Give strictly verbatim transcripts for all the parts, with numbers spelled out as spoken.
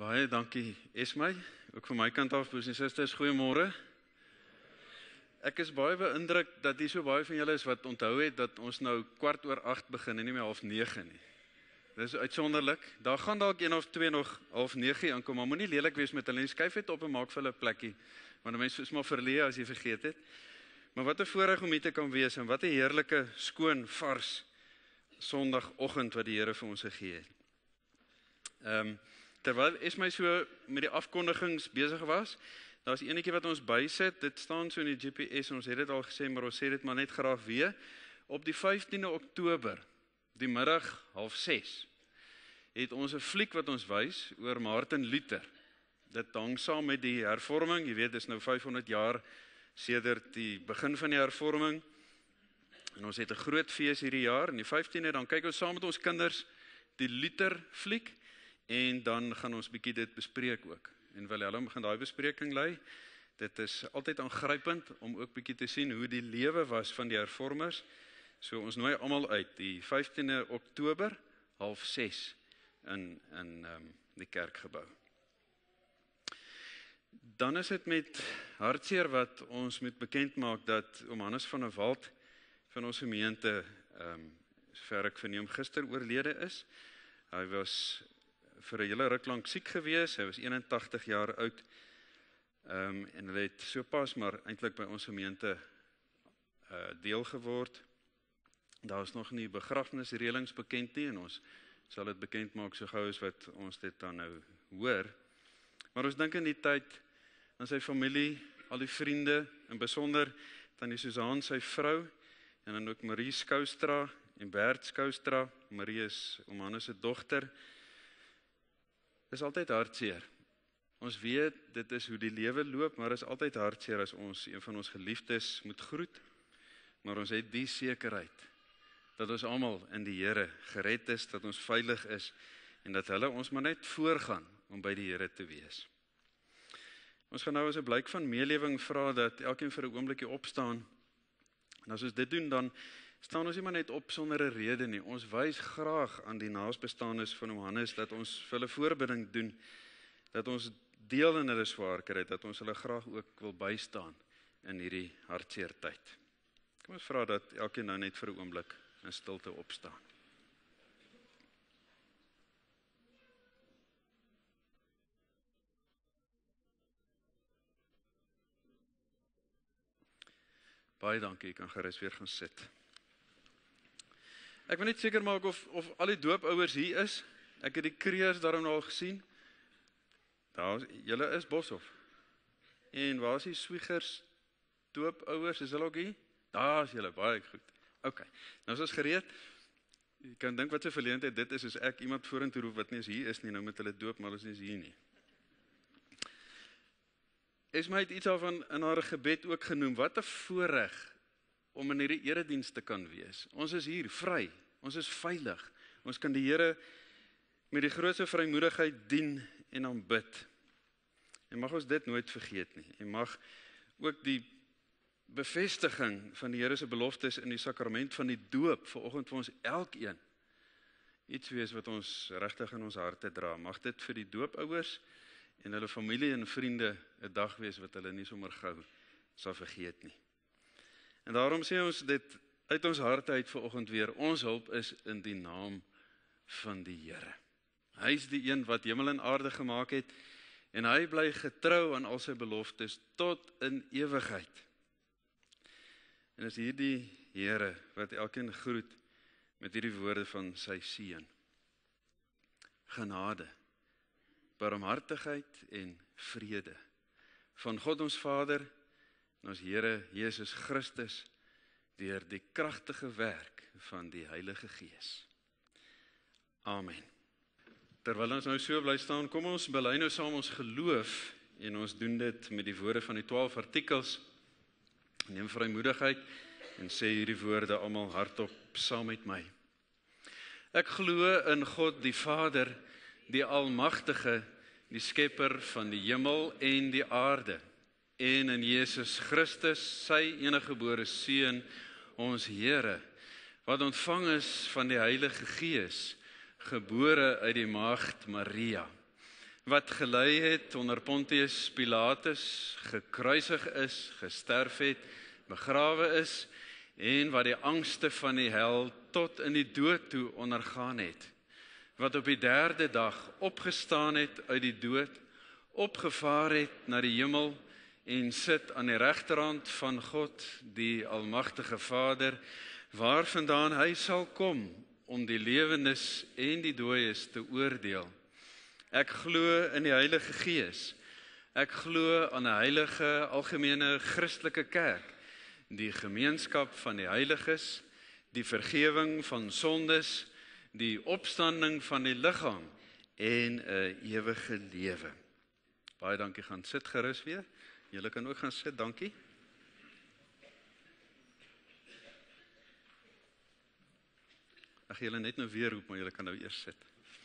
Baie dankie Esmey, ook van my kant af, broers en susters, goeiemôre. Ek is baie beïndruk dat hier so baie van julle is wat onthou het dat ons nou kwart oor agt begin en nie meer half nege nie. Dis uitsonderlik. Daar gaan dalk een of twee nog half nege aankom, maar moenie lelik wees met hulle nie. Skuif dit op en maak vir hulle 'n plekkie, want mense is maar verleë as jy vergeet het. Maar wat 'n voorreg om hier te kan wees en wat 'n heerlike, skoon, vars Sondagoggend wat die Here vir ons gegee het. Ehm um, Terwyl Esmey so met die afkondigings besig was, daar is enetjie wat ons bysit, dit staan so in die G P S, ons het dit al gesê, maar ons sê dit maar net graag weer. Op die vyftiende Oktober, die middag half ses, het ons 'n fliek wat ons wys oor Martin Luther. Dit hang saam met die hervorming, jy weet, dit is nou vyfhonderd jaar sedert die begin van die hervorming, en ons het 'n groot fees hierdie jaar, en die vyftiende, dan kyk ons saam met ons kinders die Luther fliek, en dan gaan ons bietjie dit bespreek ook. En Willem gaan daai bespreking lei. Dit is altyd aangrypend om ook bietjie te sien hoe die lewe was van die hervormers. So ons nooi almal uit, die vyftiende Oktober, half ses, in, in um, die kerkgebou. Dan is dit met hartseer wat ons moet bekend maak dat oom Hannes van der Walt van ons gemeente, um, sover ek verneem, gister oorlede is. Hy was vir 'n hele ruk lank siek gewees, hy was eenentagtig jaar oud, um, en hy het so pas maar eintlik by ons gemeente uh, deel geword. Daar is nog nie begrafnisreëlings bekend nie, en ons sal dit bekend maak so gou as wat ons dit dan nou hoor. Maar ons dink in die tyd aan sy familie, al die vriende, en besonder dan die Susan, sy vrou, en dan ook Marie Skoustra en Bert Skoustra. Marie is oom Hannes se dogter. Dit is altyd hartseer. Ons weet, dit is hoe die lewe loop, maar is altyd hartseer as ons een van ons geliefdes moet groet. Maar ons het die sekerheid, dat ons almal in die Here gered is, dat ons veilig is, en dat hulle ons maar net voorgaan om by die Here te wees. Ons gaan nou as 'n blyk van meelewing vra dat elkeen vir 'n oombliekie opstaan. En as ons dit doen, dan staan ons nie maar net op sonder 'n rede nie. Ons wys graag aan die naasbestaanes van oom Hannes dat ons vir hulle voorbidding doen, dat ons deel in hulle swaarkry, dat ons hulle graag ook wil bystaan in hierdie hartseer tyd. Kom ons vra dat elkeen nou net vir 'n oomblik in stilte opstaan. Baie dankie, ek kan gerus weer gaan sit. Ek wil net seker maak of, of al die doopouers hier is. Ek het die kreërs daarom al gesien. Daar, julle is Boshoff. En waar is die Swiegers doopouers? Is hulle ook hier? Daar is julle, baie goed. Ok, nou is ons gereed. Jy kan dink wat 'n verleentheid dit is, as ek iemand vorentoe roep wat nie eens hier is nie, nou met hulle doop, maar hulle is nie eens hier nie. Esmey het iets daarvan in haar gebed ook genoem. Wat 'n voorreg om in hierdie erediens te kan wees. Ons is hier vry, ons is veilig. Ons kan die Here met die grootste vrymoedigheid dien en aanbid. En mag ons dit nooit vergeet nie. En mag ook die bevestiging van die Here se beloftes in die sakrament van die doop vanoggend vir ons elkeen iets wees wat ons regtig in ons harte dra. Mag dit vir die doopouers en hulle familie en vriende 'n dag wees wat hulle nie sommer gou sal vergeet nie. En daarom sê ons dit uit ons harte uit vanoggend weer, ons hulp is in die naam van die Here. Hy is die een wat hemel en aarde gemaak het, en hy bly getrou aan al sy beloftes tot in ewigheid. En is hierdie Here wat elkeen groet met hierdie woorde van sy seun. Genade, barmhartigheid en vrede van God ons Vader en ons Here Jesus Christus deur die kragtige werk van die Heilige Gees. Amen. Terwyl ons nou so bly staan, kom ons bely nou saam ons geloof en ons doen dit met die woorde van die twaalf artikels. Neem vrymoedigheid en sê hierdie woorde almal hardop saam met my. Ek glo in God die Vader, die Almagtige, die Skepper van die hemel en die aarde, en in Jesus Christus, sy eniggebore Seun, ons Here, wat ontvang is van die Heilige Gees, gebore uit die maagd Maria, wat gelei het onder Pontius Pilatus, gekruisig is, gesterf het, begrawe is, en wat die angste van die hel tot in die dood toe ondergaan het, wat op die derde dag opgestaan het uit die dood, opgevaar het na die hemel, en sit aan die regterhand van God, die almagtige Vader, waarvandaan hy sal kom, om die lewendes en die dooies te oordeel. Ek glo in die Heilige Gees. Ek glo aan 'n heilige, algemene Christelike kerk, die gemeenskap van die heiliges, die vergewing van sondes, die opstanding van die liggaam en 'n ewige lewe. Baie dankie, gaan sit gerus weer. Julle kan ook gaan sit, dankie. Ag, julle net nou weer roep, maar julle kan nou eers sit.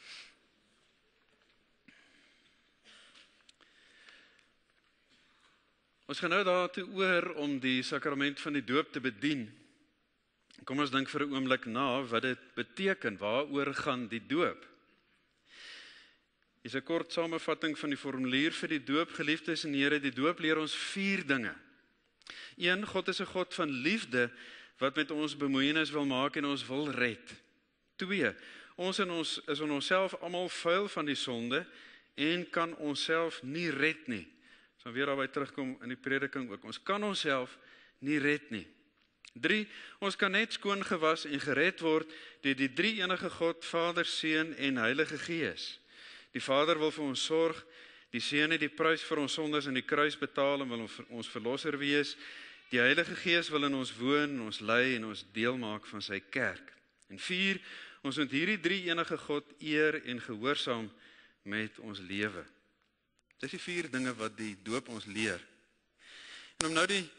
Ons gaan nou daartoe oor om die sakrament van die doop te bedien. Kom ons dink vir 'n oomblik na wat dit beteken, waaroor gaan die doop? Hier is 'n kort samevatting van die formulier vir die doop, geliefdes en Here. Die doop leer ons vier dinge. een, God is 'n God van liefde, wat met ons bemoeienis wil maak en ons wil red. twee, ons, en ons is in onsself almal vuil van die sonde en kan onsself nie red nie. Ons gaan weer daarby terugkom in die prediking ook. Ons kan onsself nie red nie. drie, ons kan net skoon gewas en gered word deur die drie enige God, Vader, Seun en Heilige Gees. Die Vader wil vir ons sorg, die Seun het die prys vir ons sondes in die kruis betaal en wil ons verlosser wees. Die Heilige Gees wil in ons woon, ons lei en ons deel maak van sy kerk. En vier, ons moet hierdie drie enige God eer en gehoorsaam met ons lewe. Dis die vier dinge wat die doop ons leer. En om nou die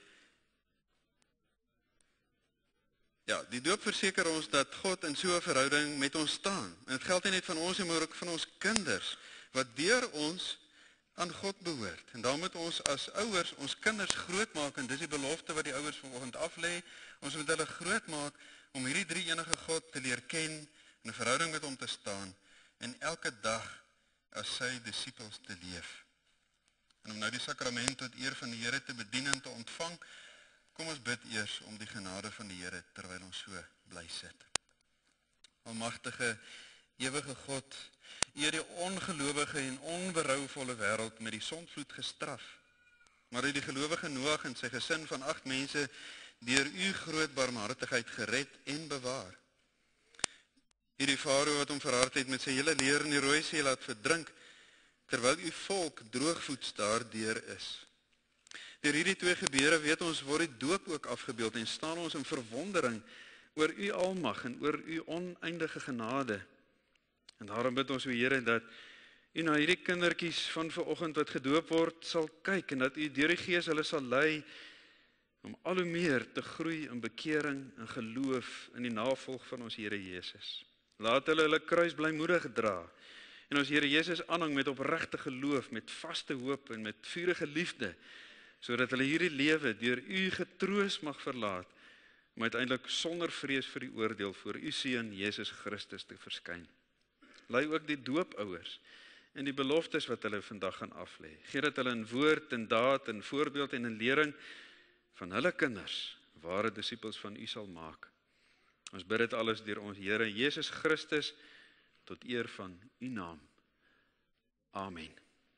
Ja, die doop verseker ons dat God in so 'n verhouding met ons staan. En dit geld nie net van ons, maar ook van ons kinders, wat deur ons aan God behoort. En dan moet ons as ouers ons kinders grootmaak, en dis die belofte wat die ouers vanoggend aflê. Ons moet hulle grootmaak om hierdie drie enige God te leer ken, in 'n verhouding met hom te staan, en elke dag as sy disippels te leef. En om nou die sakrament tot eer van die Here te bedien en te ontvang, kom ons bid eers om die genade van die Here terwyl ons so bly sit. Almagtige, ewige God, U het die ongelowige en onberouvolle wêreld met die sondvloed gestraf, maar U het die gelowige Noag en sy gesin van agt mense deur U groot barmhartigheid gered en bewaar. U het die Farao wat hom verhard het met sy hele leer in die Rooi See laat verdrink, terwyl U volk droogvoets daardeur is. Deur hierdie twee gebeure weet ons word die doop ook afgebeeld en staan ons in verwondering oor U almag en oor U oneindige genade. En daarom bid ons, o Here, dat U na hierdie kindertjies van vanoggend wat gedoop word sal kyk en dat U deur die Gees hulle sal lei om al hoe meer te groei in bekering en geloof in die navolg van ons Here Jesus. Laat hulle hulle kruis blymoedig dra en ons Here Jesus aanhang met opregte geloof, met vaste hoop en met vurige liefde, sodat hulle hierdie lewe deur U getroos mag verlaat, om uiteindelik sonder vrees vir die oordeel voor U Seun Jesus Christus te verskyn. Lei ook die doopouers en die beloftes wat hulle vandag gaan aflê. Gee dat hulle in woord en daad en voorbeeld en in lering van hulle kinders ware disippels van U sal maak. Ons bid dit alles deur ons Here Jesus Christus tot eer van U naam. Amen.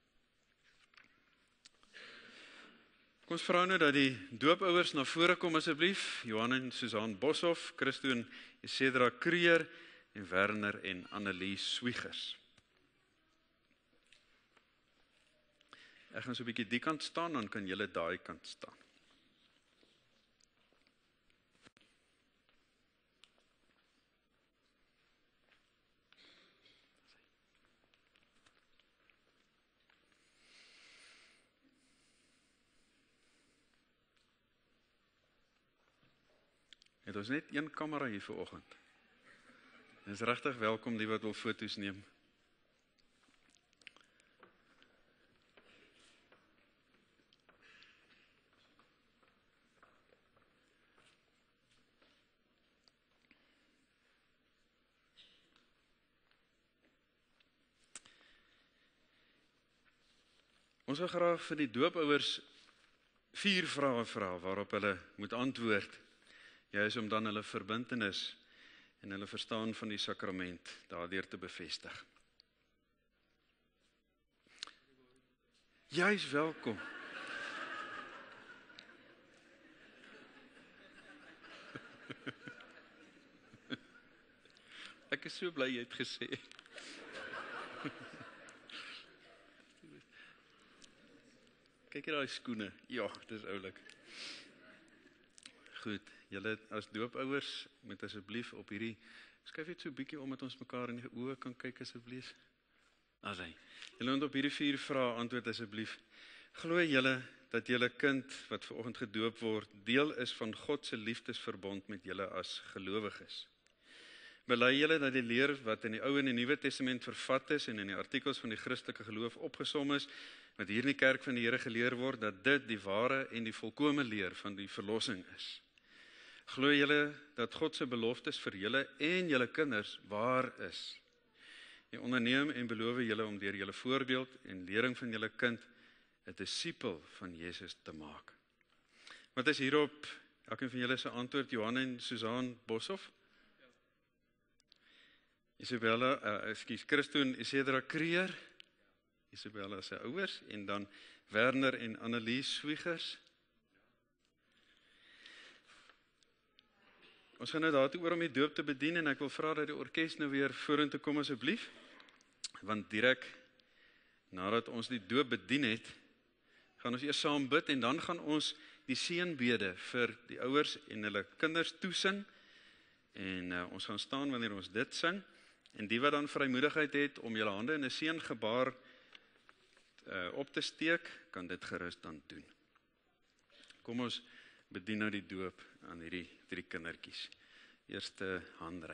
Kom ons vra nou dat die doopouers na vore kom asseblief. Johan en Susan Boshoff, Christo en Isedra Kreer en Werner en Annelie Swiegers. Ek gaan so 'n bietjie die kant staan, dan kan julle daai kant staan. Het ons net een kamera hier vanoggend. Dit is regtig welkom die wat wil foto's neem. Ons wil graag vir die doopouers vier vrae vra waarop hulle moet antwoord. Juis om dan hulle verbintenis en hulle verstaan van die sakrament daardeur te bevestig. Jy is welkom. Ek is so bly jy het gesê. Kyk hier daai skoene. Ja, dis oulik. Goed, julle as doopouers moet asseblief op hierdie skuif net so 'n bietjie om dat ons mekaar in die oë kan kyk asseblief. As hy. Julle moet op hierdie vier vrae antwoord asseblief. Glo julle dat julle kind wat vanoggend gedoop word deel is van God se liefdesverbond met julle as gelowiges? Bely julle dat die leer wat in die Ou en die Nuwe Testament vervat is en in die artikels van die Christelike geloof opgesom is, wat hier in die kerk van die Here geleer word, dat dit die ware en die volkome leer van die verlossing is? Glo julle dat God se beloftes vir julle en julle kinders waar is? Jy onderneem en beloof julle om deur julle voorbeeld en lering van julle kind 'n disipel van Jesus te maak. Wat is hierop elkeen van julle se antwoord? Johan en Susan Boshoff? Isabella, uh, ekskuus, Christo en Isidra Kreer, Isabella se ouers, en dan Werner en Annelies Swiegers. Ons gaan nou daartoe oor om die doop te bedien, en ek wil vra dat die orkes nou weer vorentoe kom asseblief, want direk nadat ons die doop bedien het, gaan ons eers saam bid, en dan gaan ons die seënbede vir die ouers en hulle kinders toesing, en uh, ons gaan staan wanneer ons dit sing, en die wat dan vrymoedigheid het om julle hande in 'n seëngebaar uh, op te steek, kan dit gerus dan doen. Kom ons bedien nou die doop aan hierdie drie kindertjies. Eerste handry.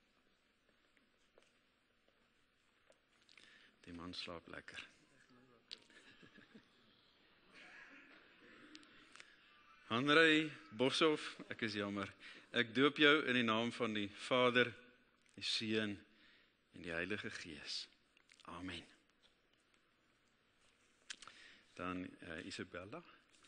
Die man slaap lekker. Handry Boshoff, ek is jammer. Ek doop jou in die naam van die Vader, die Seun en die Heilige Gees. Amen. Dan uh, Isabella.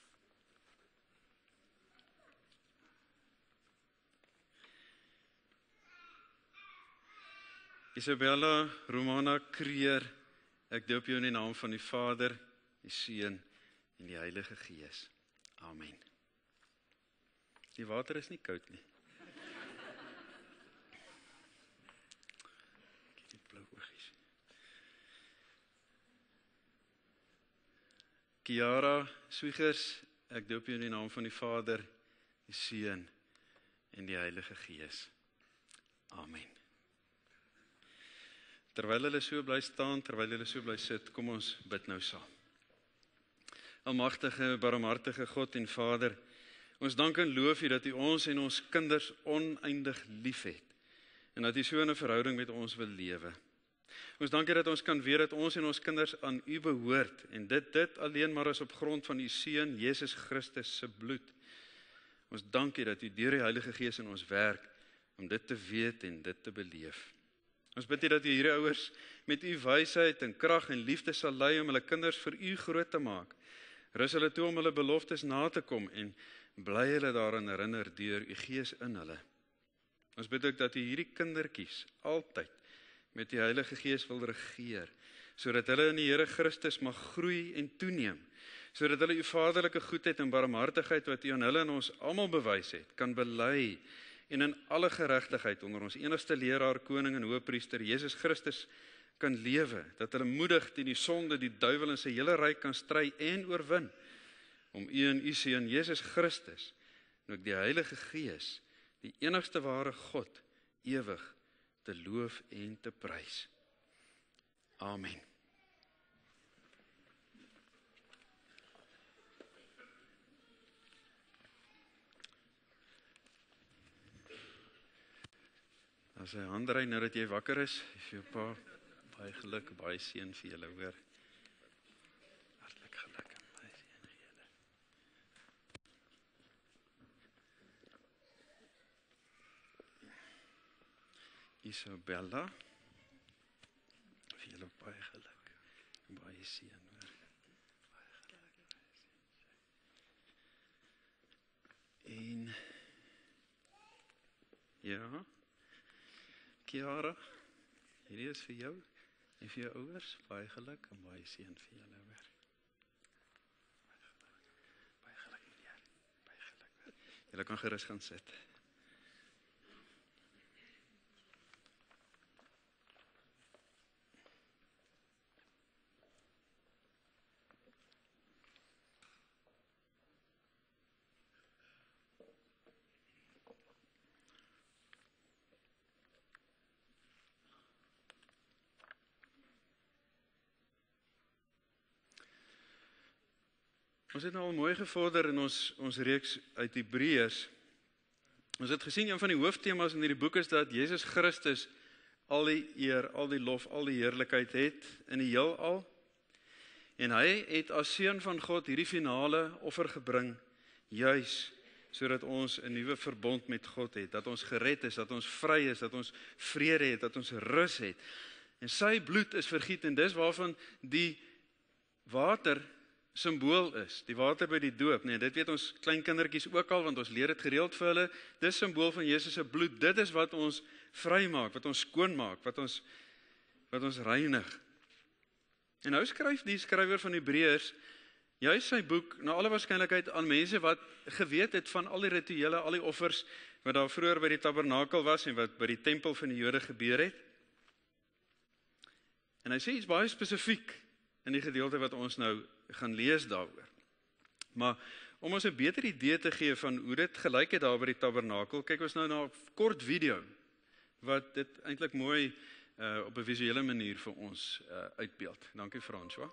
Isabella Romana Kreer, ek doop jou in die naam van die Vader, die Seun en die Heilige Gees. Amen. Die water is nie koud nie. Kyk die blou oogies. Kiara Swiegers, ek doop jou in die naam van die Vader, die Seun en die Heilige Gees. Amen. Terwyl hulle so bly staan, terwyl hulle so bly sit, kom ons bid nou saam. Almagtige, barmhartige God en Vader, ons dank en loof U dat U ons en ons kinders oneindig lief het, en dat U so 'n verhouding met ons wil lewe. Ons dank U dat ons kan weet dat ons en ons kinders aan U behoort, en dit dit alleen maar is op grond van U Seun, Jesus Christus se bloed. Ons dank U dat U deur die Heilige Gees in ons werk, om dit te weet en dit te beleef. Ons bid U dat U hierdie ouers met U wysheid en krag en liefde sal lei om hulle kinders vir U groot te maak. Rus hulle toe om hulle beloftes na te kom en bly hulle daaraan herinner deur U Gees in hulle. Ons bid ook dat U hierdie kindertjies altyd met die Heilige Gees wil regeer, sodat hulle in die Here Christus mag groei en toeneem, sodat hulle U vaderlike goedheid en barmhartigheid wat U aan hulle en ons almal bewys het, kan bely en in alle geregtigheid onder ons enigste leraar, koning en hoëpriester Jesus Christus kan lewe, dat hulle moedig teen die sonde, die duiwel en sy hele ryk kan stry en oorwin, om U en U Seun Jesus Christus en ook die Heilige Gees, die enigste ware God, ewig te loof en te prys. Amen. As hy handry nou dat jy wakker is, vir jou pa, baie geluk, baie seën vir julle, hoor. Hartlik geluk en baie seën vir julle. Isabella, vir julle baie geluk en baie seën, hoor. Ja. Kiara, hierdie is vir jou en vir jou ouers. Baie geluk en baie seën vir julle hoor. Baie geluk meneer. Baie geluk. Julle kan gerus gaan sit. Ons het nou al mooi gevorder in ons, ons reeks uit Hebreërs. Ons het gesien, een van die hoofthema's in hierdie boek is dat Jesus Christus al die eer, al die lof, al die heerlikheid het in die heelal. En hy het as seun van God hierdie finale offer gebring, juis sodat ons 'n nuwe verbond met God het, dat ons gered is, dat ons vry is, dat ons vrede het, dat ons rus het. En sy bloed is vergiet en dis waarvan die water symbool is, die water by die doop, nee, dit weet ons kleinkindertjies ook al, want ons leer dit gereeld vir hulle, dis symbool van Jesus se bloed, dit is wat ons vry maak, wat ons skoon maak, wat ons, wat ons reinig. En nou skryf die skrywer van Hebreërs, juist sy boek, na alle waarskynlikheid aan mense wat geweet het van al die rituele, al die offers, wat daar vroeër by die tabernakel was, en wat by die tempel van die Jode gebeur het. En hy sê iets baie spesifiek, in die gedeelte wat ons nou gaan lees daaroor. Maar om ons 'n beter idee te gee van hoe dit gelyk het daar by die tabernakel, kyk ons nou na 'n kort video, wat dit eintlik mooi uh, op 'n visuele manier vir ons uh, uitbeeld. Dankie François.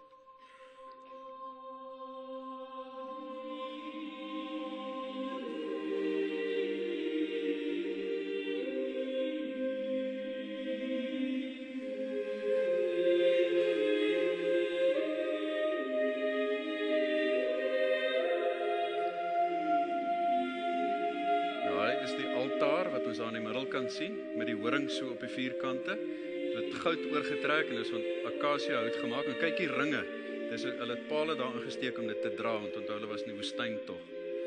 Sien, met die horing so op die vierkante, met goud oorgetrek en is van akasia hout gemaak, en kyk die ringe, dis, hulle het pale daar ingesteek om dit te dra, want onthou hulle was in die woestyn tog.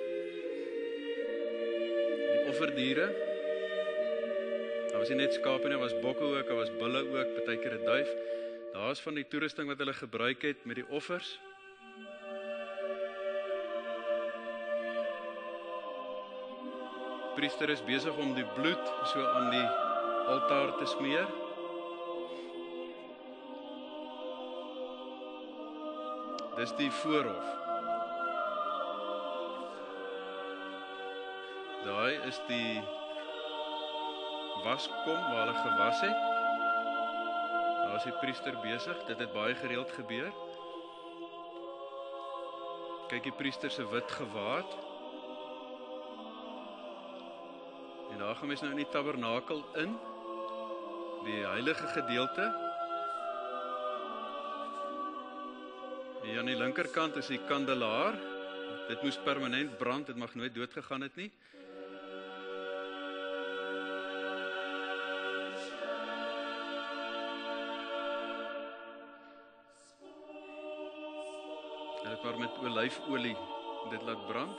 Die offerdiere, daar was nie net skape nie, daar was bokke ook, daar was bulle ook, partykeer 'n duif, daar is van die toerusting wat hulle gebruik het met die offers. Die priester is besig om die bloed so aan die altaar te smeer. Dis die voorhof. Daai is die waskom waar hulle gewas het. Daar is die priester besig, dit het baie gereeld gebeur. Kyk die priester se wit gewaad. En daar gaan mens nou in die tabernakel in, die heilige gedeelte. En aan die linkerkant is die kandelaar. Dit moes permanent brand, dit mag nooit dood gegaan het nie. En dit maar met olyfolie dit laat brand.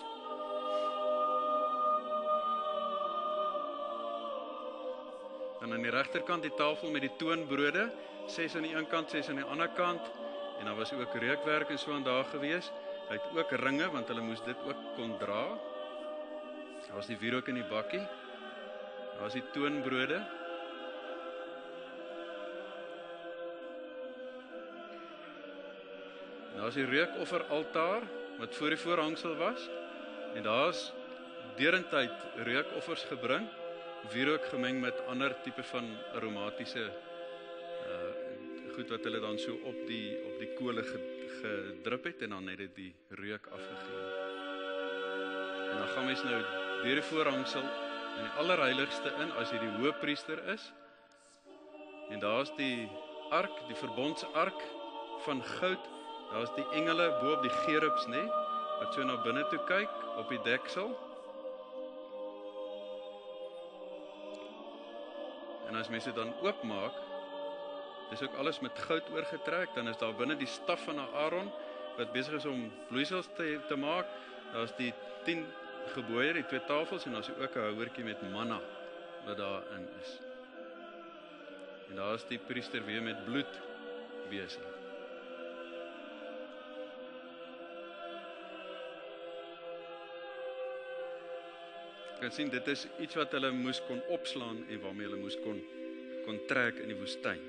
En aan die regterkant die tafel met die toonbrode, ses aan die een kant, ses aan die ander kant, en daar was ook reukwerk en so aan daar gewees. Hy het ook ringe, want hulle moes dit ook kon dra. Daar was die wierook in die bakkie, daar was die toonbrode. En daar was die reukofferaltaar, wat voor die voorhangsel was, en daar is derentyd reukoffers gebring, wierook gemeng met ander tipe van aromatiese uh, goed wat hulle dan so op die, op die kole gedrup het, en dan het dit die reuk afgegee. En dan gaan mens nou deur die voorhangsel in die allerheiligste in, as jy die hoëpriester is, en daar is die ark, die verbondsark van goud, daar is die engele bo op die gerubs, nee, wat so na binne toe kyk, op die deksel. En as mense dan oopmaak, dis ook alles met goud oorgetrek, dan is daar binne die staf van Aaron, wat besig is om vloeisels te, te maak, daar is die tien gebooie, die twee tafels, en daar is ook 'n houertjie met manna, wat daarin is. En daar is die priester weer met bloed besig. Jy kan sien, dit is iets wat hulle moes kon opslaan en waarmee hulle moes kon, kon trek in die woestyn.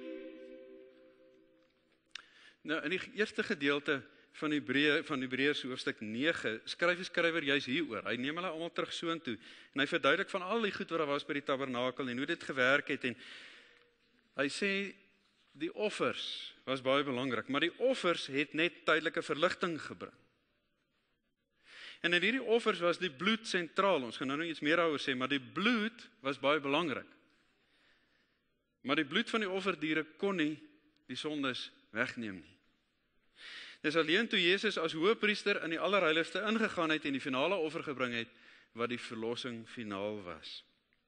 Nou, in die eerste gedeelte van Hebreë, van Hebreërs hoofstuk nege, skryf die skrywer juis hieroor. Hy neem hulle almal terug soontoe en hy verduidelik van al die goed wat daar was by die tabernakel en hoe dit gewerk het en hy sê die offers was baie belangrik, maar die offers het net tydelike verligting gebring. En in hierdie offers was die bloed sentraal. Ons gaan nou nog iets meer daaroor sê, maar die bloed was baie belangrik. Maar die bloed van die offerdiere kon nie die sondes wegneem nie. Dis alleen toe Jesus as hoëpriester in die allerheiligste ingegaan het en die finale offer gebring het, wat die verlossing finaal was.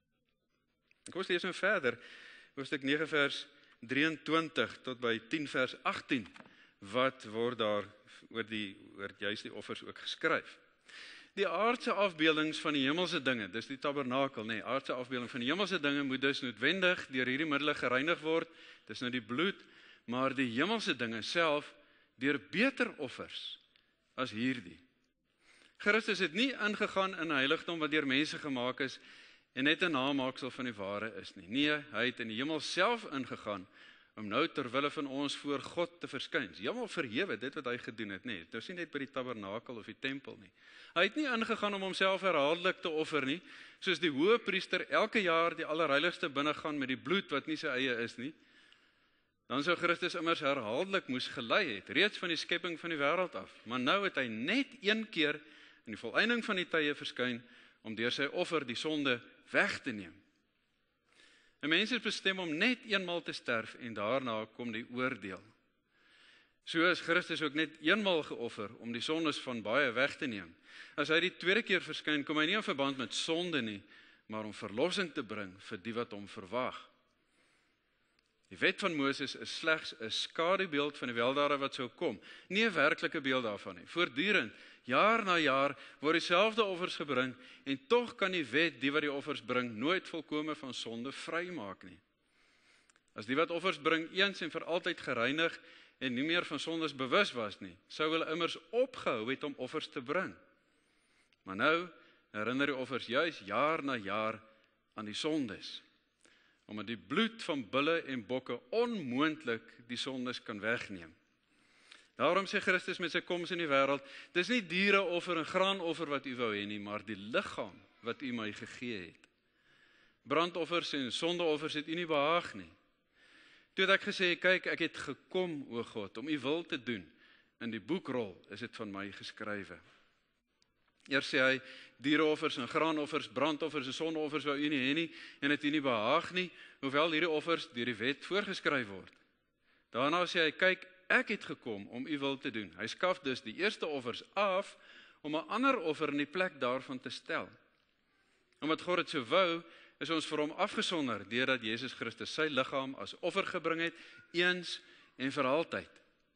Kom ons lees nou verder, hoofstuk nege vers drieëntwintig tot by tien vers agttien, wat word daar oor die, oor juist die offers ook geskryf. Die aardse afbeeldings van die hemelse dinge, dis die tabernakel, nee, aardse afbeelding van die hemelse dinge moet dus noodwendig deur hierdie middele gereinig word, dis nou die bloed, maar die hemelse dinge self deur beter offers as hierdie. Christus het nie ingegaan in 'n heiligdom wat deur mense gemaak is en net 'n namaaksel van die ware is nie. Nee, hy het in die hemel self ingegaan om nou terwille van ons voor God te verskyn. Heeltemal verhewe dit wat hy gedoen het, nee. Dit is nie net by die tabernakel of die tempel nie. Hy het nie ingegaan om homself herhaaldelik te offer nie, soos die hoëpriester elke jaar die allerheiligste binnegaan met die bloed wat nie sy eie is nie. Dan sou Christus immers herhaaldelik moes gelei het, reeds van die skepping van die wêreld af. Maar nou het hy net een keer in die volëinding van die tye verskyn om deur sy offer die sonde weg te neem. 'n Mens is bestem om net eenmaal te sterf en daarna kom die oordeel. So is Christus ook net eenmaal geoffer om die sondes van baie weg te neem. As hy die tweede keer verskyn, kom hy nie in verband met sonde nie, maar om verlossing te bring vir die wat hom verwag. Die wet van Moses is slegs 'n skadubeeld van die weldade wat sou kom, nie 'n werklike beeld daarvan nie. Voortdurend, jaar na jaar, word dieselfde offers gebring en tog kan die wet die wat die offers bring nooit volkome van sonde vrymaak nie. As die wat offers bring eens en vir altyd gereinig en nie meer van sondes bewus was nie, sou hulle immers opgehou het om offers te bring. Maar nou herinner die offers juis jaar na jaar aan die sondes, omdat die bloed van bulle en bokke onmoontlik die sondes kan wegneem. Daarom sê Christus met sy koms in die wêreld, dis nie diereoffer en graanoffer wat u wou hê nie, maar die liggaam wat u my gegee het. Brandoffers en sondeoffers het u nie behaag nie. Toe het ek gesê, kyk, ek het gekom, o God, om u wil te doen. In die boekrol is dit van my geskrywe. Eers sê hy, diereoffers en graanoffers, brandoffers en sondeoffers wou u nie hê nie, en het u nie behaag nie, hoewel hierdie offers deur die wet voorgeskryf word. Daarna sê hy, kyk, ek het gekom om u wil te doen. Hy skaf dus die eerste offers af, om 'n ander offer in die plek daarvan te stel. Omdat God dit so wou, is ons vir hom afgesonder, deurdat Jesus Christus sy liggaam as offer gebring het, eens en vir altyd.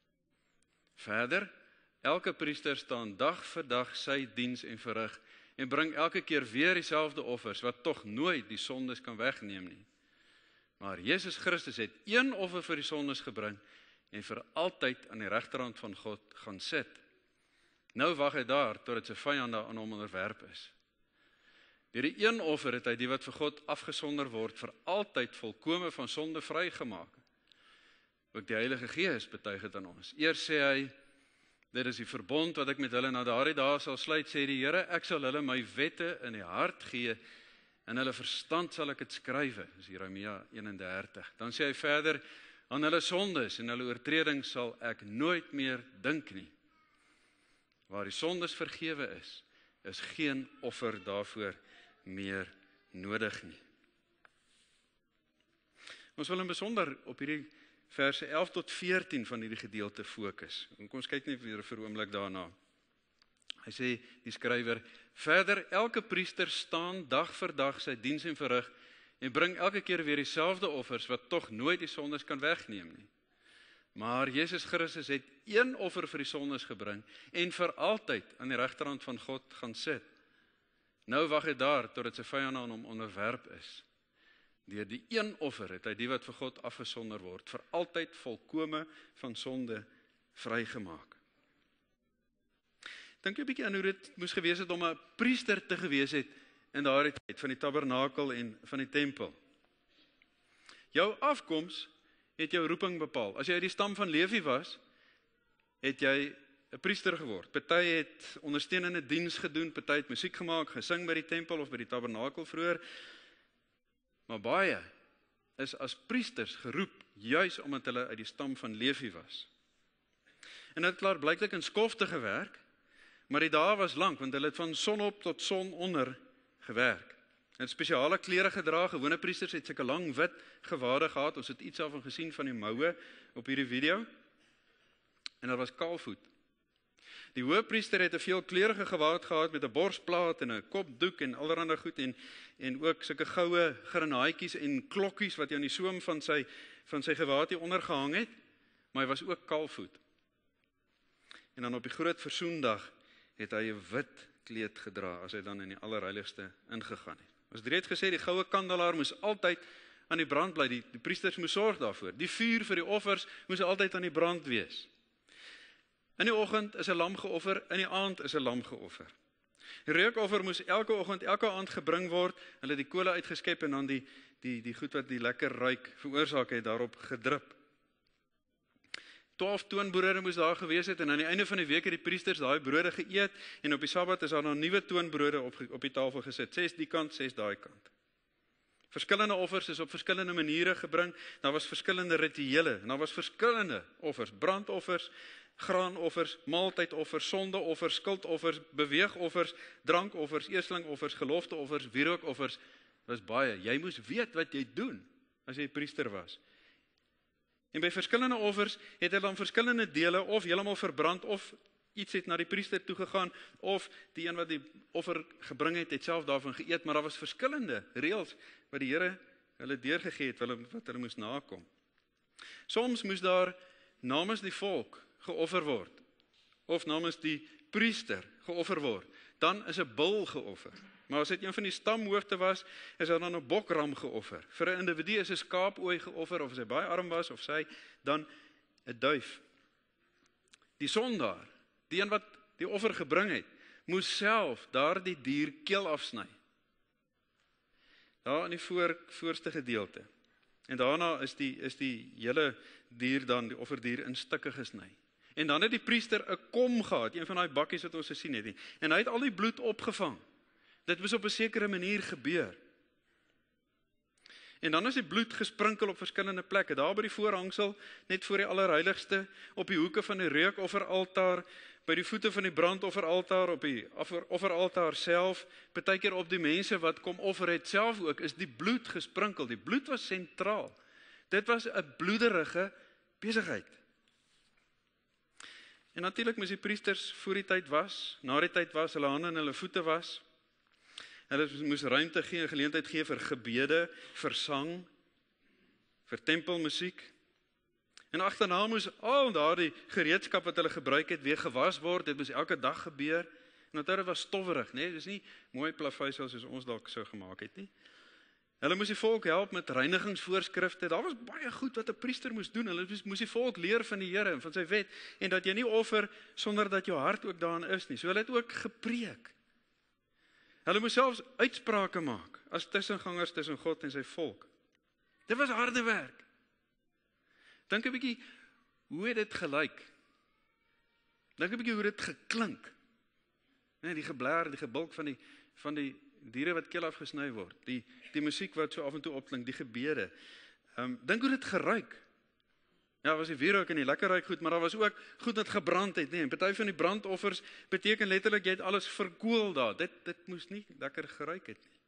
Verder, elke priester staan dag vir dag sy diens en verrig, en bring elke keer weer dieselfde offers, wat tog nooit die sondes kan wegneem nie. Maar Jesus Christus het een offer vir die sondes gebring, en vir altyd aan die regterhand van God gaan sit. Nou wag hy daar, totdat sy vyande aan hom onderwerp is. Deur die een offer het hy die wat vir God afgesonder word, vir altyd volkome van sonde vrygemaak. Ook die Heilige Gees betuig dit aan ons. Eers sê hy, dit is die verbond wat ek met hulle na daardie dae sal sluit, sê die Here, ek sal hulle my wette in die hart gee, en hulle verstand sal ek dit skrywe, dis Jeremia eenendertig. Dan sê hy verder, aan hulle sondes en hulle oortreding sal ek nooit meer dink nie. Waar die sondes vergewe is, is geen offer daarvoor meer nodig nie. Ons wil in besonder op hierdie verse elf tot veertien van hierdie gedeelte fokus. Kom ons kyk net weer vir 'n oomblik daarna. Hy sê, die skrywer, verder elke priester staan dag vir dag sy diens en verrig, en bring elke keer weer dieselfde offers, wat tog nooit die sondes kan wegneem nie. Maar Jesus Christus het een offer vir die sondes gebring, en vir altyd aan die regterhand van God gaan sit. Nou wag hy daar, totdat sy vyande aan hom onderwerp is. Deur die een offer het hy die wat vir God afgesonder word, vir altyd volkome van sonde vrygemaak. Dink jy 'n bietjie aan hoe dit moes gewees het om 'n priester te gewees het in daardie tyd van die tabernakel en van die tempel. Jou afkoms het jou roeping bepaal. As jy uit die stam van Levi was, het jy 'n priester geword. Party het ondersteunende diens gedoen, party het musiek gemaak, gesing by die tempel of by die tabernakel vroeër. Maar baie is as priesters geroep, juis omdat hulle uit die stam van Levi was. En dit het klaar blyklik in skofte gewerk, maar die dae was lank, want hulle het van son op tot son onder gewerk. En spesiale klere gedra, gewone priesters het sulke lang wit gewade gehad, ons het iets daarvan gesien van die moue op hierdie video, en dat was kaalvoet. Die hoëpriester het 'n veelkleurige gewaad gehad met 'n borsplaat en 'n kopdoek en allerlei goed en en ook sulke goue grenaatjies en klokkies wat hy aan die soem van sy van sy gewaad hier onder gehang het, maar hy was ook kaalvoet. En dan op die groot versoendag het hy 'n wit kleed gedra as hy dan in die allerheiligste ingegaan het. Ons het reeds gesê die goue kandelaar moes altyd aan die brand bly. Die, die priesters moes sorg daarvoor. Die vuur vir die offers moes altyd aan die brand wees. In die oggend is 'n lam geoffer, in die aand is 'n lam geoffer. Die reukoffer moes elke oggend, elke aand gebring word. Hulle het die kole uitgeskep en dan die die die goed wat die lekker ruik veroorsaak het daarop gedrup. twaalf toonbrode moes daar gewees het en aan die einde van die week het die priesters daai brode geëet en op die Sabbat is daar dan nuwe toonbrode op op die tafel gesit. Ses die kant, ses daai kant. Verskillende offers is op verskillende maniere gebring. Daar was verskillende rituele en daar was verskillende offers, brandoffers, graanoffers, maaltydoffers, sondeoffers, skuldoffers, beweegoffers, drankoffers, eerslingoffers, gelofteoffers, wierookoffers. Dit was baie. Jy moes weet wat jy doen as jy priester was. En by verskillende offers het hy dan verskillende dele of heeltemal verbrand of iets het na die priester toe gegaan of die een wat die offer gebring het, het self daarvan geëet, maar daar was verskillende reëls wat die Here hulle deurgegee het wat hulle moes nakom. Soms moes daar namens die volk geoffer word of namens die priester geoffer word. Dan is 'n bul geoffer. Maar as dit een van die stamhoofde was, is daar dan 'n bokram geoffer. Vir 'n individu is 'n skaapooi geoffer, of as hy baie arm was, of sy, dan 'n duif. Die sondaar, die een wat die offer gebring het, moes self daardie dier keel afsny. Daar in die voor, voorste gedeelte. En daarna is die, is die hele dier dan, die offerdier, in stukke gesny. En dan het die priester 'n kom gehad, een van daai bakkies wat ons gesien het nie. En hy het al die bloed opgevang. Dit moes op 'n sekere manier gebeur. En dan is die bloed gesprinkel op verskillende plekke. Daar by die voorhangsel, net voor die allerheiligste, op die hoeke van die reukofferaltaar, by die voete van die brandofferaltaar, op die offer, offeraltaar self, partykeer op die mense wat kom offer het self ook, is die bloed gesprinkel. Die bloed was sentraal. Dit was 'n bloederige besigheid. En natuurlik moes die priesters voor die tyd was, na die tyd was, hulle hande en hulle voete was. Hulle moes ruimte gee en geleentheid gee vir gebede, vir sang, vir tempelmusiek. En agterna moes al daardie gereedskap wat hulle gebruik het weer gewas word. Dit moes elke dag gebeur. En onthou dit was stowwerig, né? Dis nie mooi plaveisels soos ons dalk sou gemaak het nie. Hulle moes die volk help met reinigingsvoorskrifte. Daar was baie goed wat 'n priester moes doen. Hulle moes, moes die volk leer van die Here en van sy wet en dat jy nie offer sonder dat jou hart ook daarin is nie. So hulle het ook gepreek. Hulle moes selfs uitsprake maak as tussengangers tussen God en sy volk. Dit was harde werk. Dink 'n bietjie hoe het dit gelyk? Dink 'n bietjie hoe dit geklink. Nee, die geblaar, die gebulk van die van die diere wat keel afgesny word, die die musiek wat so af en toe opklink, die gebede. Ehm um, dink hoe dit geruik. Ja, was die wierook en die lekker ruik goed, maar daar was ook goed wat gebrand het, nee. En party van die brandoffers beteken letterlik jy het alles verkoel daar. Dit dit moes nie lekker geruik het nie.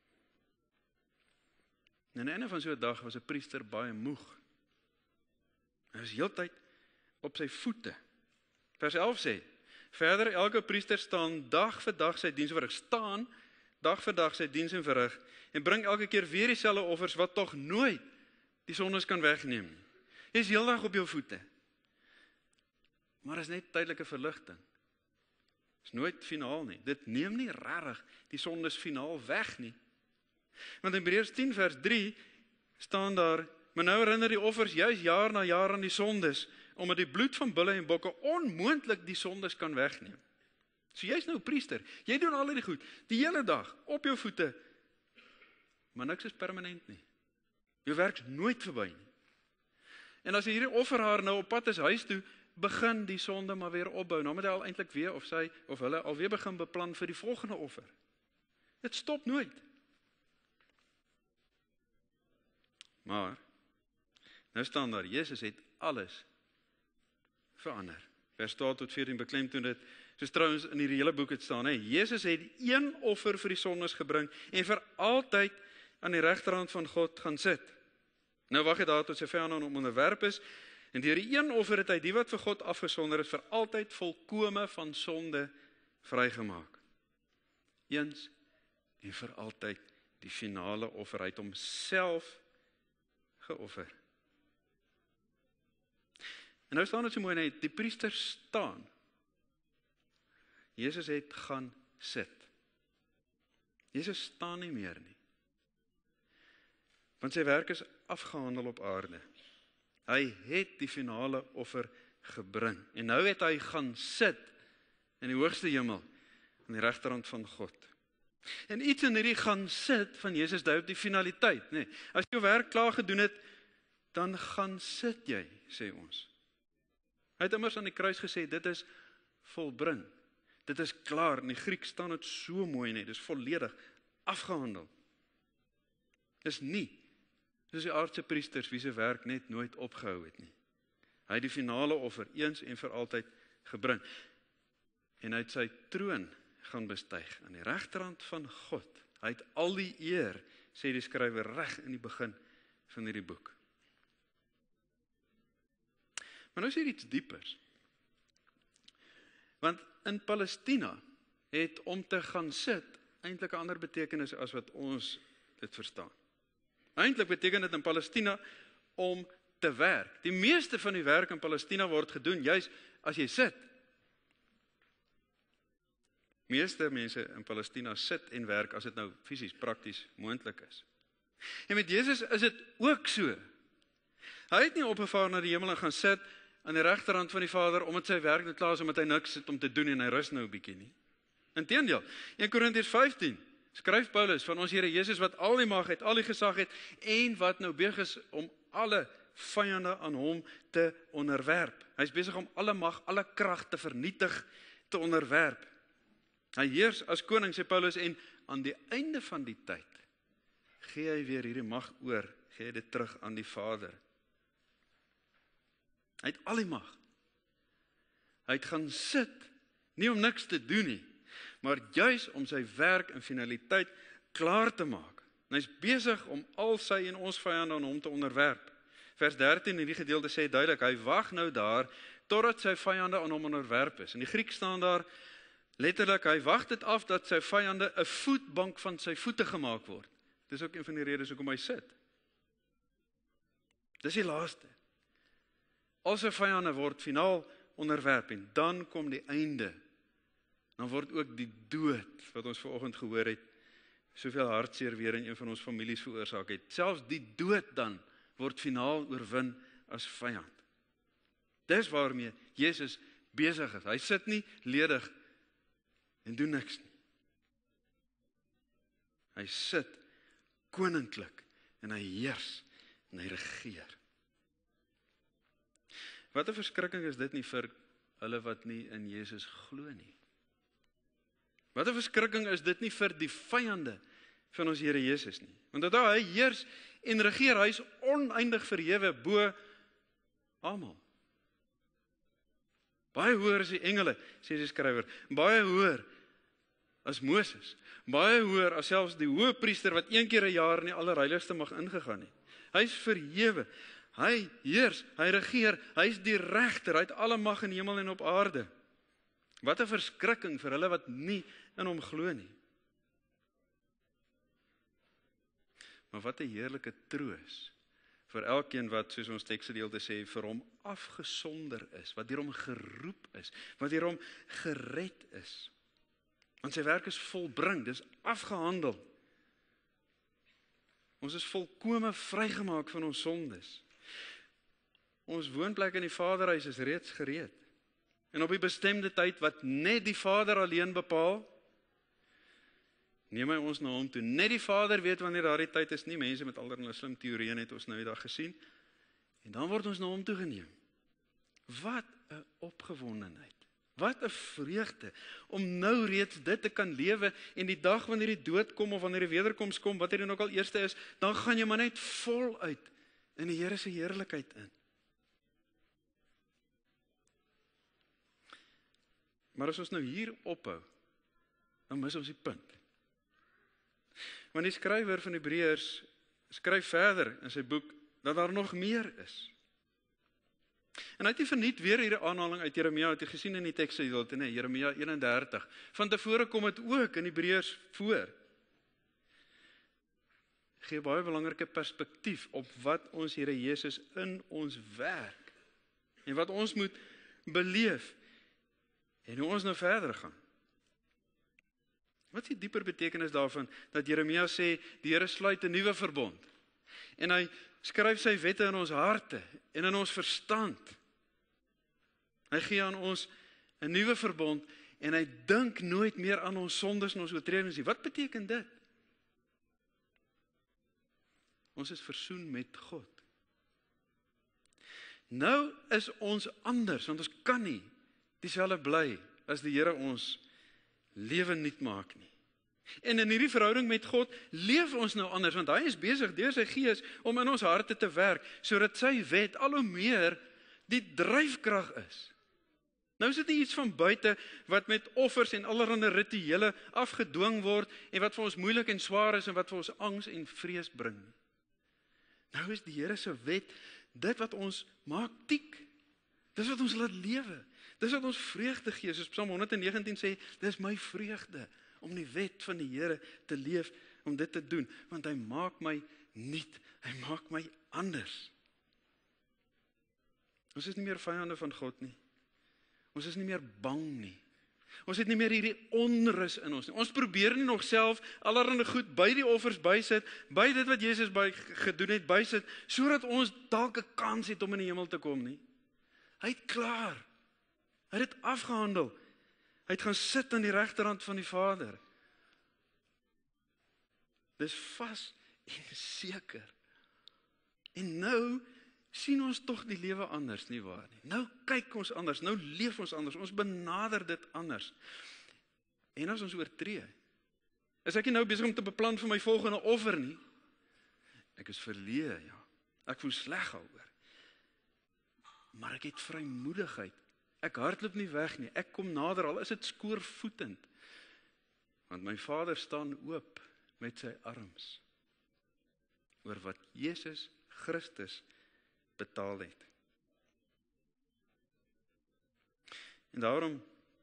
En aan die einde van so 'n dag was 'n priester baie moeg. Hy was heeltyd op sy voete. Vers elf sê: verder elke priester staan dag vir dag sy diens verrig, staan dag vir dag sy diens en verrig en bring elke keer weer dieselfde offers wat tog nooit die sondes kan wegneem nie. Jy is heeldag op jou voete. Maar is net tydelike verligting. Is nooit finaal nie. Dit neem nie regtig die sondes finaal weg nie. Want in Hebreërs tien vers drie staan daar, maar nou herinner die offers juis jaar na jaar aan die sondes, omdat die bloed van bulle en bokke onmoontlik die sondes kan wegneem. So jy's nou priester, jy doen al die goed, die hele dag, op jou voete, maar niks is permanent nie. Jou werk is nooit verby nie. En as hierdie offerhaar nou op pad is huis toe, begin die sonde maar weer opbou. Nou moet hy al eintlik weer, of sy, of hulle alweer begin beplan vir die volgende offer. Dit stop nooit. Maar, nou staan daar, Jezus het alles verander. Vers twaalf tot veertien beklemtoon dit, soos trouwens in die hele boek het staan, hè, Jezus het een offer vir die sondes gebring, en vir altyd aan die regterhand van God gaan sit. Nou wag hy daar tot sy vyande aan hom onderwerp is, en deur die een offer het hy die wat vir God afgesonder is, vir altyd volkome van sonde vrygemaak. Eens en vir altyd die finale offer, hy het homself geoffer. En nou staan dit so mooi net, die priester staan. Jezus het gaan sit. Jezus staan nie meer nie. Want sy werk is afgehandel op aarde. Hy het die finale offer gebring. En nou het hy gaan sit in die hoogste hemel, aan die regterhand van God. En iets in hierdie gaan sit van Jezus dui op die finaliteit. Nee, as jy jou werk klaar gedoen het, dan gaan sit jy, sê ons. Hy het immers aan die kruis gesê, dit is volbring. Dit is klaar. In die Griek staan dit so mooi nie, dit is volledig afgehandel. Dis nie, soos die aardse priesters, wie se werk net nooit opgehou het nie. Hy het die finale offer eens en vir altyd gebring. En hy het sy troon gaan bestyg aan die regterhand van God. Hy het al die eer, sê die skrywer reg in die begin van hierdie boek. Maar nou is hier iets diepers. Want in Palestina het om te gaan sit eintlik 'n ander betekenis as wat ons dit verstaan. Eintlik beteken dit in Palestina om te werk. Die meeste van die werk in Palestina word gedoen juis as jy sit. Meeste mense in Palestina sit en werk as dit nou fisies, prakties moontlik is. En met Jezus is dit ook so. Hy het nie opgevaar na die hemel en gaan sit aan die regterhand van die Vader, omdat sy werk net klaar is, omdat hy niks het om te doen en hy rus nou 'n bietjie nie. Inteendeel, Eerste Korintiërs vyftien skryf Paulus van ons Here Jesus wat al die mag het, al die gesag het en wat nou besig is om alle vyande aan hom te onderwerp. Hy is besig om alle mag, alle krag te vernietig, te onderwerp. Hy heers as koning, sê Paulus, en aan die einde van die tyd gee hy weer hierdie mag oor, gee hy dit terug aan die Vader. Hy het al die mag. Hy het gaan sit, nie om niks te doen nie, maar juis om sy werk en finaliteit klaar te maak. En hy is besig om al sy en ons vyande aan hom te onderwerp. Vers dertien in die gedeelte sê duidelik, hy wag nou daar, totdat sy vyande aan hom onderwerp is. In die Griek staan daar, letterlik, hy wag dit af, dat sy vyande 'n voetbank van sy voete gemaak word. Dis ook een van die redes hoekom hy sit. Dis die laaste. Al sy vyande word finaal onderwerp en dan kom die einde. Dan word ook die dood, wat ons vanoggend gehoor het, soveel hartseer weer in een van ons families veroorsaak het. Selfs die dood dan word finaal oorwin as vyand. Dis waarmee Jezus besig is. Hy sit nie ledig en doen niks nie. Hy sit koninklik en hy heers en hy regeer. Wat 'n verskrikking is dit nie vir hulle wat nie in Jezus glo nie. Wat 'n verskrikking is dit nie vir die vyande van ons Here Jesus nie. Want onthou, hy heers en regeer, hy is oneindig verhewe bo almal. Baie hoër as die engele, sê die skrywer, baie hoër as Moses, baie hoër as selfs die hoëpriester wat een keer 'n jaar in die allerheiligste mag ingegaan het. Hy is verhewe, hy heers, hy regeer, hy is die regter, hy het alle mag in hemel en op aarde. Wat 'n verskrikking vir hulle wat nie in hom glo nie. Maar wat 'n heerlike troos vir elkeen wat, soos ons teksgedeelte sê, vir hom afgesonder is, wat deur hom geroep is, wat deur hom gered is. Want sy werk is volbring, dis afgehandel. Ons is volkome vrygemaak van ons sondes. Ons woonplek in die Vaderhuis is reeds gereed. En op die bestemde tyd wat net die Vader alleen bepaal, neem hy ons na hom toe. Net die Vader weet wanneer daardie tyd is, nie mense met allerlei slim teorieën het ons nou die dag gesien. En dan word ons na hom toe geneem. Wat 'n opgewondenheid. Wat 'n vreugde om nou reeds dit te kan lewe en die dag wanneer die dood kom of wanneer die wederkoms kom, wat hy dan ook al eerste is, dan gaan jy maar net voluit in die Here se heerlikheid in. Maar as ons nou hier ophou, dan mis ons die punt. Want die skrywer van Hebreërs skryf verder in sy boek dat daar nog meer is. En hy het nie verniet weer hier 'n aanhaling uit Jeremia, het jy gesien in die teksgedeelte, nee, Jeremia eenendertig. Van tevore kom dit ook in Hebreërs voor. Gee baie belangrike perspektief op wat ons Here Jesus in ons werk en wat ons moet beleef en hoe ons nou verder gaan. Wat is die dieper betekenis daarvan dat Jeremia sê die Here sluit 'n nuwe verbond en hy skryf sy wette in ons harte en in ons verstand. Hy gee aan ons 'n nuwe verbond en hy dink nooit meer aan ons sondes en ons oortredings nie. Wat beteken dit? Ons is versoen met God. Nou is ons anders, want ons kan nie dieselfde bly as die Here ons lewe nuut maak nie. En in hierdie verhouding met God leef ons nou anders, want hy is besig deur sy Gees om in ons harte te werk, sodat sy wet al hoe meer die dryfkrag is. Nou is dit nie iets van buite wat met offers en allerlei rituele afgedwing word en wat vir ons moeilik en swaar is en wat vir ons angs en vrees bring. Nou is die Here se wet dit wat ons maak tik. Dis wat ons laat lewe. Dis wat ons vreugde gee. Soos Psalm honderdnegentien sê, dis my vreugde om die wet van die Here te leef, om dit te doen, want hy maak my nuut, hy maak my anders. Ons is nie meer vyande van God nie. Ons is nie meer bang nie. Ons het nie meer hierdie onrus in ons nie. Ons probeer nie nog self allerhande goed by die offers bysit, by dit wat Jesus by gedoen het bysit, sodat ons dalk 'n kans het om in die hemel te kom nie. Hy het klaar. Hy het dit afgehandel. Hy het gaan sit aan die regterhand van die Vader. Dis vas en seker. En nou sien ons tog die lewe anders, nie waar nie? Nou kyk ons anders, nou leef ons anders, ons benader dit anders. En as ons oortree, is ek nie nou besig om te beplan vir my volgende offer nie. Ek is verleë, ja. Ek voel sleg daaroor. Maar ek het vrymoedigheid. Ek hardloop nie weg nie, ek kom nader, al is dit skoorvoetend. Want my Vader staan oop met sy arms oor wat Jesus Christus betaal het. En daarom,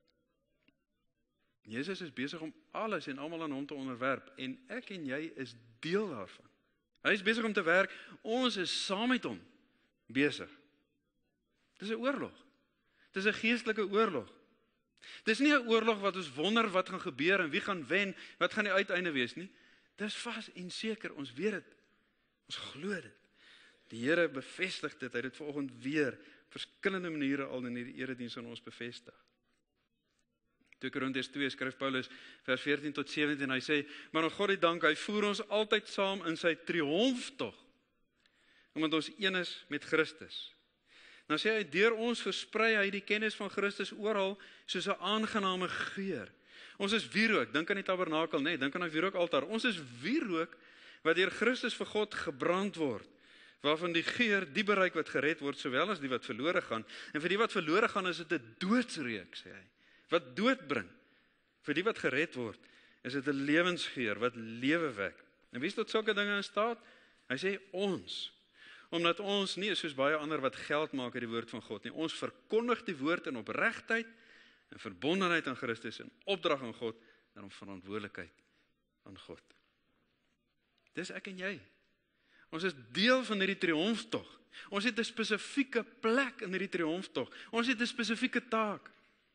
Jesus is besig om alles en almal aan hom te onderwerp, en ek en jy is deel daarvan. Hy is besig om te werk, ons is saam met hom besig. Dis 'n oorlog. Dis 'n geestelike oorlog. Dis nie 'n oorlog wat ons wonder wat gaan gebeur en wie gaan wen, wat gaan die uiteinde wees nie. Dis vas en seker, ons weet dit. Ons glo dit. Die Here bevestig dit, hy het dit vanoggend weer verskillende maniere al in hierdie erediens aan ons bevestig. twee Korintiërs twee skryf Paulus vers veertien tot sewentien, hy sê, maar aan God die dank, hy voer ons altyd saam in sy triomftog, omdat ons een is met Christus. Nou sê hy, deur ons versprei hy die kennis van Christus oral, soos 'n aangename geur. Ons is wierook, dink aan die tabernakel, nee, dink aan die wierookaltaar. Ons is wierook, wat deur Christus vir God gebrand word, waarvan die geur die bereik wat gered word, sowel as die wat verlore gaan. En vir die wat verlore gaan, is dit 'n doodsreuk, sê hy, wat dood bring. Vir die wat gered word, is dit 'n lewensgeur, wat lewe wek. En wie is tot sulke dinge in staat? Hy sê, ons. Omdat ons nie is soos baie ander wat geld maak uit die woord van God nie. Ons verkondig die woord in opregtheid, en verbondenheid aan Christus, en opdrag aan God, en om verantwoordelikheid aan God. Dis ek en jy. Ons is deel van hierdie triomftog. Ons het 'n spesifieke plek in hierdie triomftog. Ons het 'n spesifieke taak.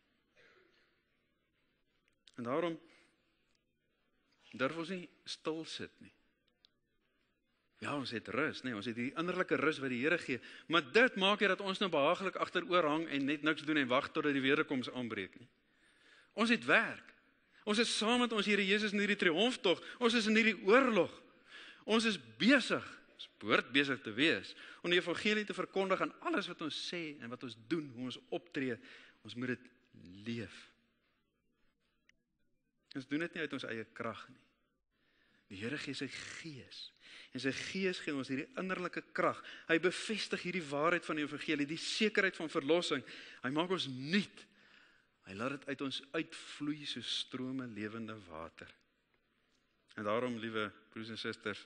En daarom durf ons nie stil sit nie. Ja, ons het rus, nee, ons het die innerlike rus wat die Here gee, maar dit maak nie dat ons nou behaaglik agteroor hang en net niks doen en wag totdat die wederkoms aanbreek nie. Ons het werk. Ons is saam met ons Here Jesus in hierdie triomftog. Ons is in hierdie oorlog. Ons is besig, ons behoort besig te wees, om die evangelie te verkondig aan alles wat ons sê en wat ons doen, hoe ons optree. Ons moet dit leef. Ons doen dit nie uit ons eie krag nie. Die Here gee sy gees. En sy gees gee ons hierdie innerlike krag. Hy bevestig hierdie waarheid van die evangelie, die sekerheid van verlossing. Hy maak ons nuut. Hy laat dit uit ons uitvloei so strome lewende water. En daarom, liewe broers en susters,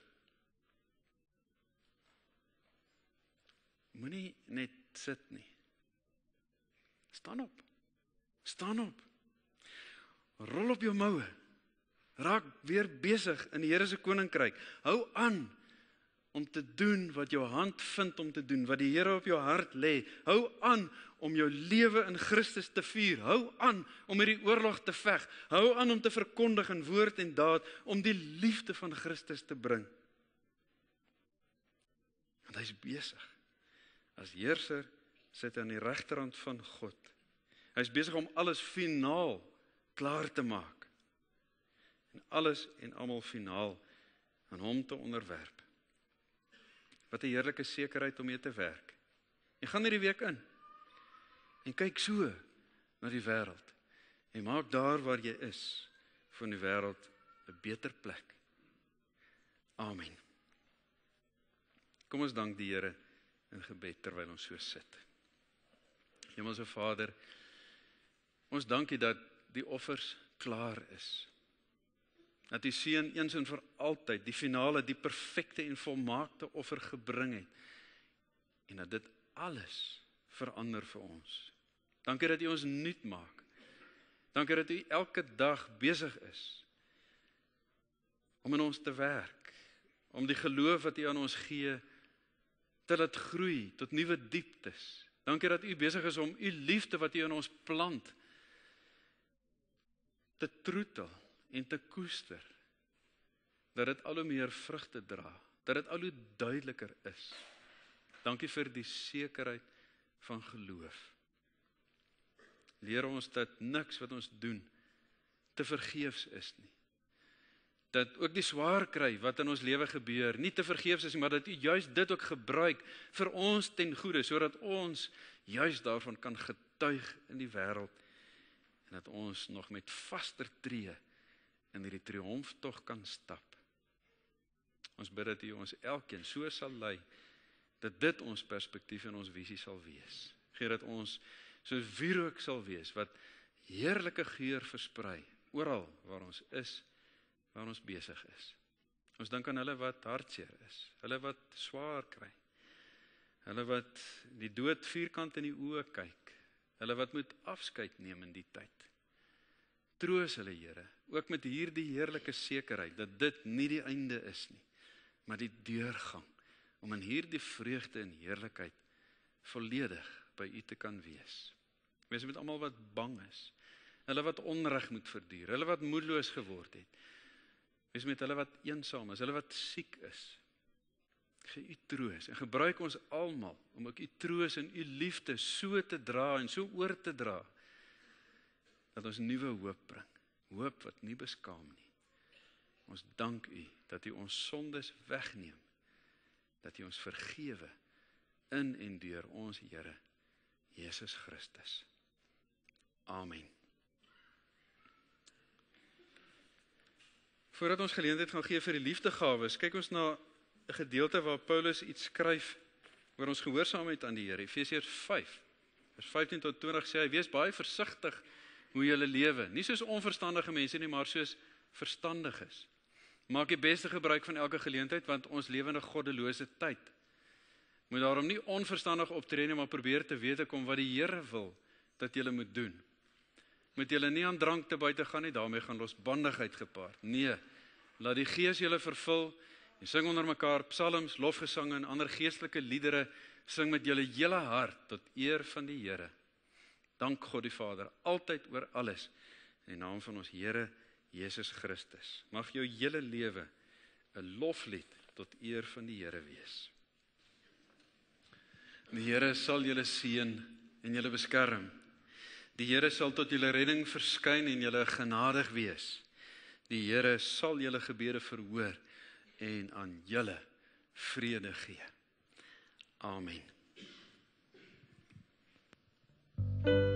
moenie net sit nie. Staan op. Staan op. Rol op jou moue. Raak weer besig in die Here se koninkryk. Hou aan om te doen wat jou hand vind om te doen, wat die Here op jou hart lê. Hou aan om jou lewe in Christus te vier. Hou aan om hierdie oorlog te veg. Hou aan om te verkondig in woord en daad, om die liefde van Christus te bring. Want hy is besig. As heerser sit hy aan die regterhand van God. Hy is besig om alles finaal klaar te maak. En alles en almal finaal aan hom te onderwerp. Wat 'n heerlike sekerheid om mee te werk. Jy gaan hierdie week in en kyk so na die wêreld en maak daar waar jy is van die wêreld 'n beter plek. Amen. Kom ons dank die Here in gebed terwyl ons so sit. Hemelse Vader, ons dank U dat die offers klaar is. Dat U Seun eens en vir altyd die finale, die perfekte en volmaakte offer gebring het. En dat dit alles verander vir ons. Dankie dat U ons nuut maak. Dankie dat U elke dag besig is om in ons te werk. Om die geloof wat U aan ons gee te laat groei tot nuwe dieptes. Dankie dat U besig is om U liefde wat U in ons plant te troetel en te koester, dat dit al hoe meer vrugte dra, dat dit al hoe duideliker is. Dankie vir die sekerheid van geloof. Leer ons dat niks wat ons doen te vergeefs is nie. Dat ook die swaar kry wat in ons lewe gebeur, nie te vergeefs is nie, maar dat U juist dit ook gebruik vir ons ten goeie, sodat ons juist daarvan kan getuig in die wêreld, en dat ons nog met vaster tree in hierdie triomftog kan stap. Ons bid dat U ons elkeen so sal lei, dat dit ons perspektief en ons visie sal wees. Gee dat ons soos wierook sal wees, wat heerlike geur versprei, oral waar ons is, waar ons besig is. Ons dink aan hulle wat hartseer is, hulle wat swaar kry, hulle wat die dood vierkant in die oë kyk, hulle wat moet afskeid neem in die tyd. Troos hulle, Here, ook met hierdie heerlike sekerheid, dat dit nie die einde is nie, maar die deurgang, om in hierdie vreugde en heerlikheid volledig by U te kan wees. Wees met almal wat bang is, hulle wat onreg moet verduur, hulle wat moedeloos geword het, wees met hulle wat eensaam is, hulle wat siek is. Gee U troos en gebruik ons almal om ook U troos en U liefde so te dra en so oor te dra, dat ons nuwe hoop bring, hoop wat nie beskaam nie. Ons dank U dat U ons sondes wegneem, dat U ons vergewe in en deur ons Here Jesus Christus. Amen. Voordat ons geleentheid gaan gee vir die liefdegawes, kyk ons na 'n gedeelte waar Paulus iets skryf oor ons gehoorsaamheid aan die Here. Efesiërs vyf, vers vyftien tot twintig sê hy, wees baie versigtig hoe julle lewe, nie soos onverstandige mense nie, maar soos verstandiges. Maak die beste gebruik van elke geleentheid, want ons lewe in 'n goddelose tyd. Moet daarom nie onverstandig optree nie, maar probeer te wete kom wat die Here wil dat julle moet doen. Moet julle nie aan drank te buite gaan nie, daarmee gaan losbandigheid gepaard. Nee, laat die Gees julle vervul en sing onder mekaar psalms, lofgesange en ander geestelike liedere, sing met julle hele hart tot eer van die Here. Dank God die Vader, altyd oor alles, in die naam van ons Here Jesus Christus. Mag jou hele lewe 'n loflied tot eer van die Here wees. Die Here sal julle seën en julle beskerm. Die Here sal tot julle redding verskyn en julle genadig wees. Die Here sal julle gebede verhoor en aan julle vrede gee. Amen.